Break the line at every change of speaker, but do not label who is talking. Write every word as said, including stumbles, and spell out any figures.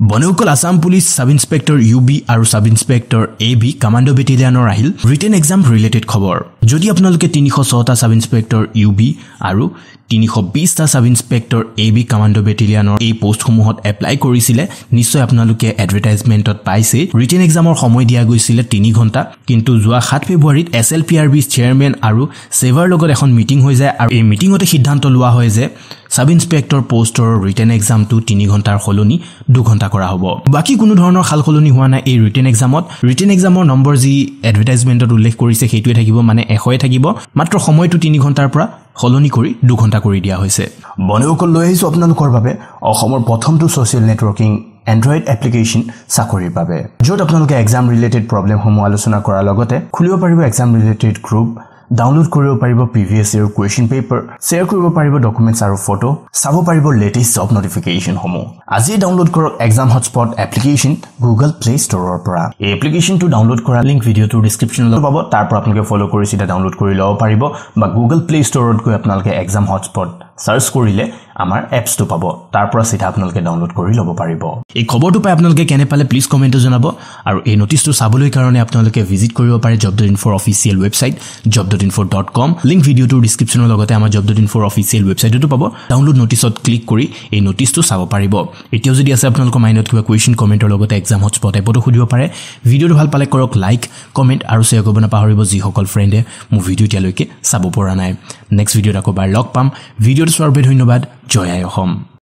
বনেউকল Assam police sub inspector UB আৰু sub inspector AB commando বেটেলিয়নৰ আহিল ৰিটেন এক্সাম ৰিলেটেড খবৰ যদি আপোনালোকে তিনিশ ছয় টা সাব ইন্সপেক্টৰ ইউবি আৰু তিনিশ বিশ টা সাব ইন্সপেক্টৰ এবি কমান্ডো বেটেলিয়নৰ এই পোষ্টসমূহত এপ্লাই কৰিছিলে নিশ্চয় আপোনালোকে এডভাৰটাইজমেন্টত পাইছে ৰিটেন এক্সামৰ সময় দিয়া গৈছিল তিনি ঘণ্টা কিন্তু যোৱা সাত ফেব্ৰুৱাৰীত এছএলপিআৰবি চেয়াৰম্যান আৰু সেভাৰ লগত এখন মিটিং হৈ যায় আৰু এই মিটিংতে সিদ্ধান্ত লোৱা হয় যে সাব ইন্সপেক্টৰ পোষ্টৰ ৰিটেন এক্সামটো তিনি ঘণ্টাৰ খলনি দুই ঘণ্টা কৰা হ'ব বাকি কোনো ধৰণৰ খালখলনি হোৱা নাই এই ৰিটেন এক্সামত ৰিটেন এক্সামৰ নম্বৰ যি এডভাৰটাইজমেন্টত উল্লেখ কৰিছে সেইটোৱে থাকিব মানে এশ থাকিব মাত্ৰ সময়টো তিনি ঘণ্টাৰ পৰা খলনি কৰি দুই ঘণ্টা কৰি দিয়া হৈছে বনেউকল লৈ আহিছো আপোনালোকৰ বাবে অসমৰ প্ৰথমটো সোশ্যাল নেটৱৰ্কিং এন্ড্ৰইড এপ্লিকেশন চাকৰিৰ বাবে য'ত আপোনালোকে এক্সাম ৰিলেটেড প্ৰবলেমসমূহ আলোচনা কৰাৰ লগতে খুলিব পাৰিব এক্সাম ৰিলেটেড গ্ৰুপ ডাউনলোড কৰিব পাৰিব previous year question paper share কৰিব পাৰিব ডকুমেন্টছ আৰু ফটো চাব পাৰিব লেটেষ্ট জব নটিফিকেশন সমূহ আজি ডাউনলোড কৰক exam hotspot application Google play ষ্টৰৰ পৰা এই এপ্লিকেশনটো ডাউনলোড কৰা লিংক ভিডিওটোৰ ডেসক্ৰিপচনত পাব তাৰ পৰা আপোনালোকে ফলো কৰি সিধা ডাউনলোড কৰি লব পাৰিব বা গুগল প্লে ষ্টৰত গৈ আপোনালোকে এক্সাম হটস্পট সাৰ্চ কৰিলে আমাৰ এপছটো পাব তাৰ পৰা সিধা আপোনালোকে ডাউনলোড কৰি লব পাৰিব এই খবৰটো পাই আপোনালোকে কেনে পালে প্লিজ কমেন্টত জনাব আৰু এই নটিছটো চাবলৈ কাৰণে আপোনালোকে ভিজিট কৰিব পাৰে job dot info official website job dot info dot com link ভিডিওটোৰ ডেসক্ৰিপচনৰ লগতে আমাৰ job dot info অফিচিয়েল ৱেবছাইটটো পাব ডাউনলোড নটিছত ক্লিক কৰি এই নটিছটো চাব পাৰিব এতিয়াও যদি আছে আপোনালোকৰ মাইণ্ডত কিবা কোৱেশ্চন কমেন্টৰ লগতে এক্সাম হটস্পট এপটো খুলিব পাৰে ভিডিওটো ভাল পালে কৰক লাইক কমেন্ট আৰু শেয়াৰ কৰিব নাপাহৰিব যি সকল ফ্ৰেণ্ডে মোৰ ভিডিও তিয়ালৈকে চাব পৰা নাই নেক্সট ভিডিওত আকৌ বাৰ লগ পাম ভিডিওটো চোৱাৰ বাবে ধন্যবাদ জয় আই অসম